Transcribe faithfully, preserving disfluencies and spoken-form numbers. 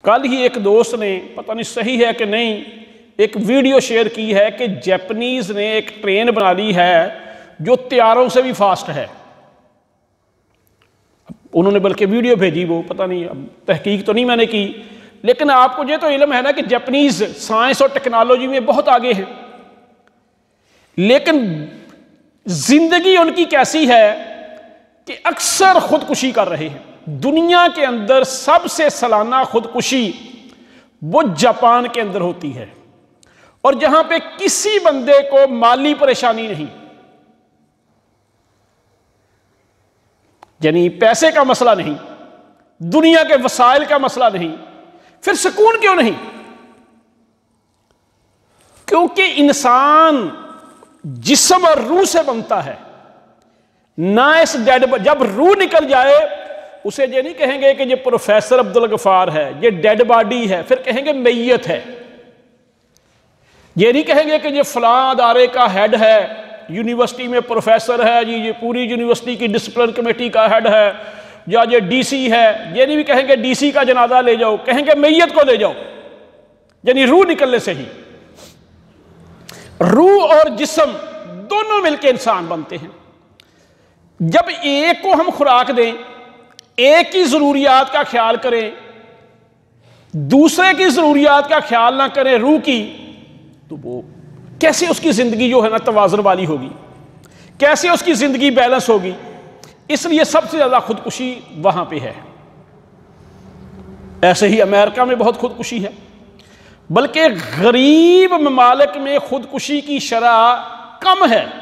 कल ही एक दोस्त ने, पता नहीं सही है कि नहीं, एक वीडियो शेयर की है कि जापानीज ने एक ट्रेन बना ली है जो तैयारों से भी फास्ट है। उन्होंने बल्कि वीडियो भेजी, वो पता नहीं, अब तहकीक तो नहीं मैंने की, लेकिन आपको ये तो इल्म है ना कि जापानीज साइंस और टेक्नोलॉजी में बहुत आगे हैं। लेकिन जिंदगी उनकी कैसी है कि अक्सर खुदकुशी कर रहे हैं। दुनिया के अंदर सबसे सालाना खुदकुशी वो जापान के अंदर होती है, और जहां पे किसी बंदे को माली परेशानी नहीं, यानी पैसे का मसला नहीं, दुनिया के वसाइल का मसला नहीं, फिर सुकून क्यों नहीं? क्योंकि इंसान जिस्म और रूह से बनता है ना। इस डेड, जब रूह निकल जाए उसे ये नहीं कहेंगे कि ये प्रोफेसर अब्दुल गफार है, ये डेड बॉडी है, फिर कहेंगे मैयत है। ये नहीं कहेंगे कि ये फलां अदारे का हेड है, यूनिवर्सिटी में प्रोफेसर है जी, ये पूरी यूनिवर्सिटी की डिसिप्लिन कमेटी का हेड है, या ये डीसी है। ये नहीं भी कहेंगे डीसी का जनाजा ले जाओ, कहेंगे मैयत को ले जाओ, यानी रूह निकलने से ही। रूह और जिस्म दोनों मिलकर इंसान बनते हैं। जब एक को हम खुराक दें, एक की जरूरियात का ख्याल करें, दूसरे की जरूरियात का ख्याल ना करें, रूह की, तो वो कैसे उसकी जिंदगी जो है ना तवाज़ुन वाली होगी, कैसे उसकी जिंदगी बैलेंस होगी। इसलिए सबसे ज्यादा खुदकुशी वहां पे है। ऐसे ही अमेरिका में बहुत खुदकुशी है, बल्कि गरीब ममालिक में खुदकुशी की शरह कम है।